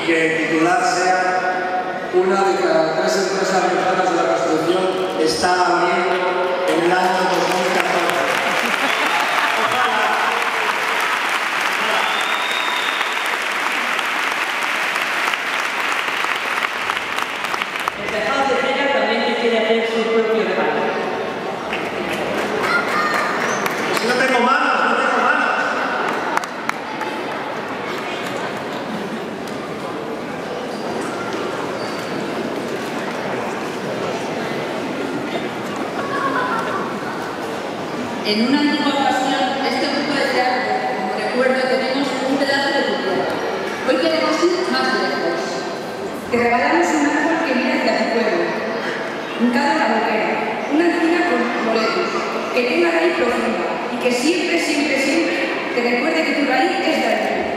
que titular sea una de cada 3 empresas riojanas de la construcción está abriendo en el año 2014. El Tejado de Cera también te quiere hacer su propio regalo. Pues no tengo manos, no tengo manos. En una antigua ocasión, este grupo de teatro, como recuerdo, tenemos un pedazo de tu tierra. Hoy queremos ir más lejos. Te regalamos un árbol que mira hacia tu pueblo, un cado la boquera, una encina con boletos, que tenga raíz profunda y que siempre, siempre, siempre te recuerde que tu raíz es de aquí.